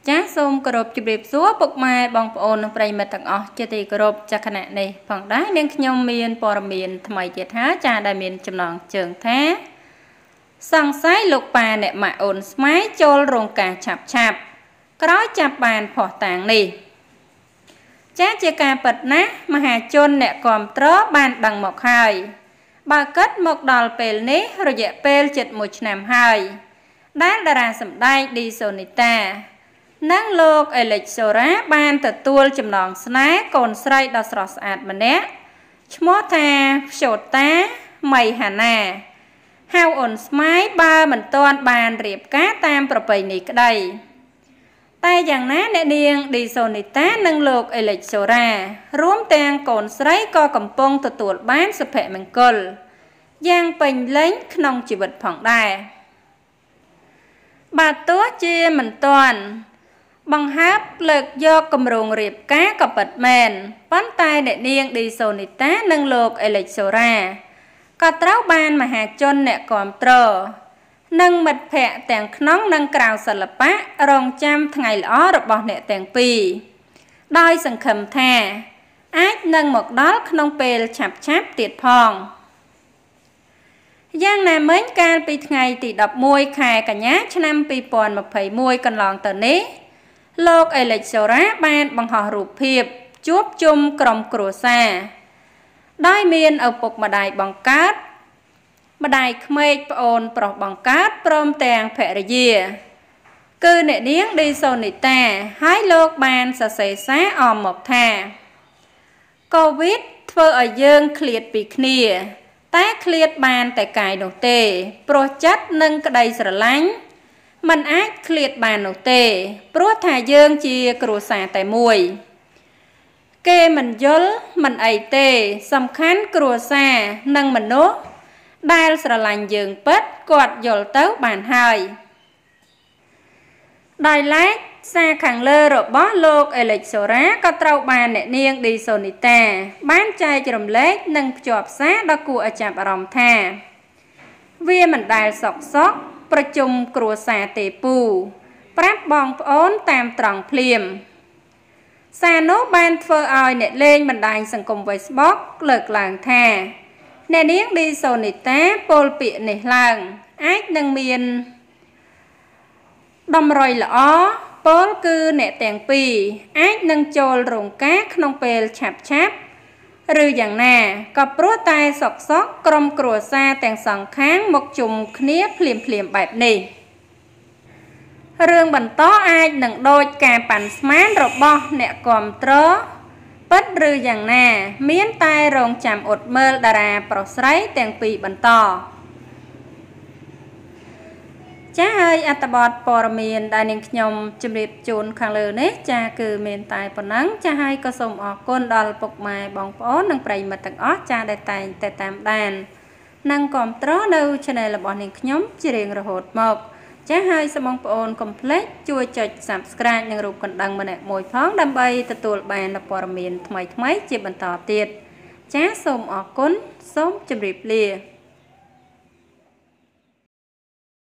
Chá xôm cơ rộp chụp điệp xúa bốc mai bong ôn nâng prey mệt tặng ọc chế tì cơ rộp chá khả nạ này phẳng đá nâng nhông miên bò miên thầm mày chết há chá đài miên chùm nòng trường thá sang sái lục bà nẹ mạ ôn smái chôl rồng cả chạp chạp có chạp bàn phỏ tàng này chá chê ca bật ná mà hà chôn nẹ còm trớ bàn bằng một hai bà kết một đòl bèl ní rồi dẹ bèl chật một năm hai đá đà ra sầm đai đi sonita năng lục ở lịch sổ rá ban tự tuôn chùm nòng sná còn sray đo sọt sạt mà nét chmó tha sột tá mày hà nà hao ổn smái ba mình toan bàn riệp cá tamប្រពៃណីក្តីតែយ៉ាងណាអ្នកនាងឌីសូនីតានិងលោកអេលិចសូរ៉ារួមទាំងកូនស្រីក៏កំពុងទទួលបានសុភមង្គលយ៉ាងពេញលេញក្នុងជីវិតផងដែរបើទោះជាមិនទាន់បង្ហើបលើកយកគម្រោងរៀបការក៏ពិតមែនប៉ុន្តែអ្នកនាងឌីសូនីតានិងលោកអេលិចសូរ៉ាក៏ត្រូវបានមហាជនអ្នកគាំទ្រនិងមិត្តភ័ក្តិទាំងក្នុងនិងក្រៅសិល្បៈរងចាំថ្ងៃល្អរបស់អ្នកទាំងពីរដោយសង្ឃឹមថាអាចនឹងមកដល់ក្នុងពេលឆាប់ៗទៀតផងយ៉ាងណាមិញកាលពីថ្ងៃទី11ខែកញ្ញាឆ្នាំ2021កន្លងទៅនេះលោកអេលិចសូរ៉ាបានបង្ហោះរូបភាពជួបជុំក្រុមគ្រួសារដោយមានឪពុកម្ដាយបង្កើតម្ដាយក្មេកប្អូនប្រុសបង្កើតព្រមទាំងភរិយាគឺអ្នកនាងឌីសូនីតាហើយលោកបានសរសេរសារអមមកថាកូវីដធ្វើឲ្យយើងឃ្លាតពីគ្នាតែឃ្លាតបានតែកាយនោះទេព្រោះចិត្តនិងក្តីស្រឡាញ់មិនអាចឃ្លាតបាននោះទេព្រោះថាយើងជាគ្រួសារតែមួយគេមិនយល់មិនអីទេសំខាន់គ្រួសារនិងមនុស្សដែលស្រឡាញ់យើងពិតគាត់យល់ទៅបានហើយដោយឡែកសារខាងលើរបស់លោកអេលិចសូរ៉ាក៏ត្រូវបានអ្នកនាងឌីសូនីតាបានចែករំលែកនិងភ្ជាប់សារដ៏គួរឲ្យចាប់អារម្មណ៍ថាវាមិនដែលសក់ប្រជុំគ្រួសារទេពូប្រាប់បងប្អូនតាមត្រង់ភ្លាមសារនោះបានធ្វើឲ្យអ្នកលេងបណ្ដាញសង្គម Facebook លើកឡើងថាអ្នកនាងឌីសូនីតាពោលពាក្យនេះឡើងអាចនឹងមានតម្រុយល្អពោលគឺអ្នកទាំងពីរអាចនឹងចូលរោងការក្នុងពេលឆាប់ឬយ៉ាងណាក៏ព្រោះតែសក់ក្រុមគ្រួសារទាំងសងខាងមកជុំគ្នាភ្លាមបែបនេះរឿងបន្តអាចនឹងដូចការប៉ាន់ស្មានរបស់អ្នកគាំទ្រពិតឬយ៉ាងណាមានតែរងចាំអត់មើលតារាប្រុសស្រីទាំងពីរបន្តចាហើយអត្ថបទព័ត៌មានដែលនាងខ្ញុំជម្រាបជូនខាងលើនេះចាគឺមានតែប៉ុណ្ណឹងចាហើយក៏សូមអរគុណដល់ពុកម៉ែបងប្អូននិងប្រិយមិត្តទាំងអស់ចាដែលតែងតែតាមដាននិងគាំទ្រនៅ Channel របស់នាងខ្ញុំជារៀងរហូតមកចាហើយសូមបងប្អូនកុំភ្លេចជួយចុច Subscribe និងរូបកណ្ដឹងម្នាក់មួយផងដើម្បីទទួលបានព័ត៌មានថ្មីៗជាបន្តទៀតចាសូមអរគុណសូមជម្រាបលា